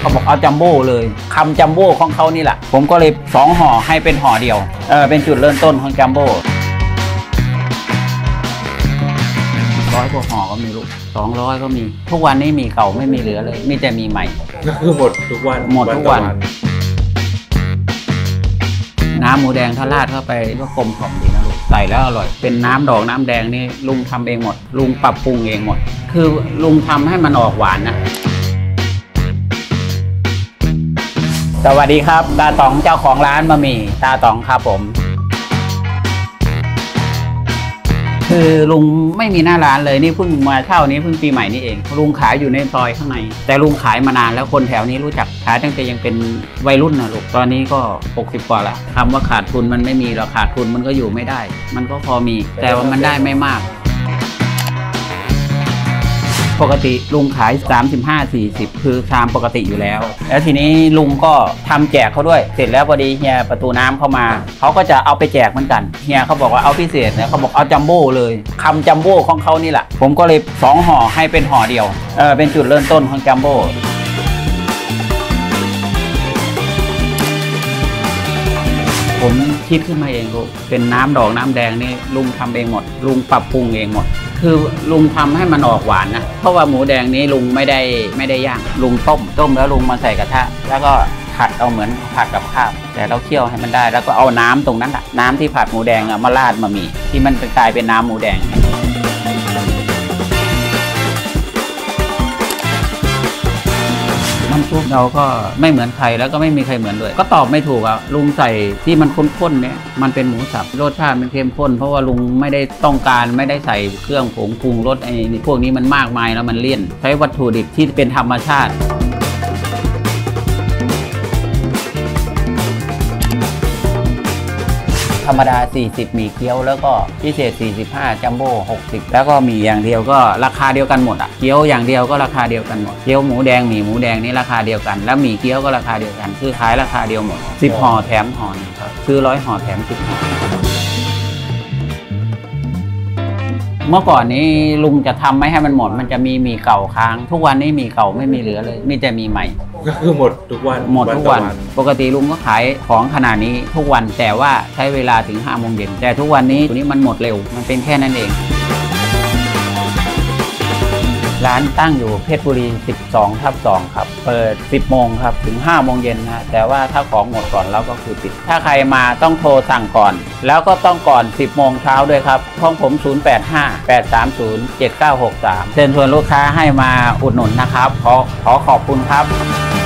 เขาบอกเอาจัมโบ้เลยคำจัมโบ้ของเขานี่แหละผมก็เลย2ห่อให้เป็นห่อเดียวเป็นจุดเริ่มต้นของจัมโบ้100 กว่าห่อก็มีลูก200ก็มีทุกวันนี้มีเก่าไม่มีเหลือเลยมีแต่มีใหม่ก็คือหมดทุกวันหมดทุกวันน้ำหมูแดงถ้าราดเข้าไปก็กลมกล่อมดีนะลูกใส่แล้วอร่อยเป็นน้ำดอกน้ำแดงนี่ลุงทำเองหมดลุงปรับปรุงเองหมดคือลุงทำให้มันออกหวานนะสวัสดีครับตาต๋องเจ้าของร้านบะหมี่ตาต๋องครับผมคือลุงไม่มีหน้าร้านเลยนี่เพิ่งมาเช่านี้เพิ่งปีใหม่นี่เองลุงขายอยู่ในซอยข้างในแต่ลุงขายมานานแล้วคนแถวนี้รู้จักขายตั้งแต่ยังเป็นวัยรุ่นนะลูกตอนนี้ก็60 กว่าแล้วคำว่าขาดทุนมันไม่มีหรอกขาดทุนมันก็อยู่ไม่ได้มันก็พอมีแต่ว่ามันได้ไม่มากปกติลุงขาย35-40คือชามปกติอยู่แล้วแล้วทีนี้ลุงก็ทำแจกเขาด้วยเสร็จแล้วพอดีเฮียประตูน้ำเข้ามาเขาก็จะเอาไปแจกเหมือนกันเฮียเขาบอกว่าเอาพิเศษเนี่ยเขาบอกเอาจัมโบ้เลยคำจัมโบ้ของเขานี่แหละผมก็เลย2ห่อให้เป็นห่อเดียวเป็นจุดเริ่มต้นของจัมโบ้ผมคิดขึ้นมาเองลูกเป็นน้ำดอกน้ำแดงนี่ลุงทำเองหมดลุงปรับปรุงเองหมดคือลุงทำให้มันออกหวานนะเพราะว่าหมูแดงนี้ลุงไม่ได้ย่างลุงต้มแล้วลุงมาใส่กระทะแล้วก็ผัดเอาเหมือนผัดกับข้าวแต่เราเคี่ยวให้มันได้แล้วก็เอาน้ำตรงนั้นแหละน้ำที่ผัดหมูแดงมาราดมาหมี่ที่มันกลายเป็นน้ำหมูแดงน้ำซุปเราก็ไม่เหมือนใครแล้วก็ไม่มีใครเหมือนด้วยก็ตอบไม่ถูกอ่ะลุงใส่ที่มันข้นๆเนี่ยมันเป็นหมูสับรสชาติมันเข้มข้นเพราะว่าลุงไม่ได้ต้องการไม่ได้ใส่เครื่องผงปรุงรสไอ้พวกนี้มันมากมายแล้วมันเลี่ยนใช้วัตถุดิบที่เป็นธรรมชาติธรรมดา40มีเกี๊ยวแล้วก็พิเศษ45จัมโบ้60แล้วก็มีอย่างเดียวก็ราคาเดียวกันหมดอ่ะเกี๊ยวอย่างเดียวก็ราคาเดียวกันหมดเกี๊ยวหมูแดงหมูแดงนี่ราคาเดียวกันแล้วมีเกี๊ยวก็ราคาเดียวกันคือขายราคาเดียวหมด10ห่อแถมห่อนึงครับซื้อ100ห่อแถม10ห่อเมื่อก่อนนี้ลุงจะทำไม่ให้มันหมดมันจะมีเก่าค้างทุกวันนี้มีเก่าไม่มีเหลือเลยมีแต่มีใหม่ก็คือหมดทุกวันหมดทุกวันปกติลุงก็ขายของขนาดนี้ทุกวันแต่ว่าใช้เวลาถึง5 โมงเย็นแต่ทุกวันนี้ตัวนี้มันหมดเร็วมันเป็นแค่นั้นเองร้านตั้งอยู่เพชรบุรี12/2ครับเปิด10 โมงครับถึง5 โมงเย็นนะแต่ว่าถ้าของหมดก่อนเราก็คือปิดถ้าใครมาต้องโทรสั่งก่อนแล้วก็ต้องก่อน10 โมงเช้าด้วยครับห้องผม0858307963เชิญชวนลูกค้าให้มาอุดหนุนนะครับขอขอบคุณครับ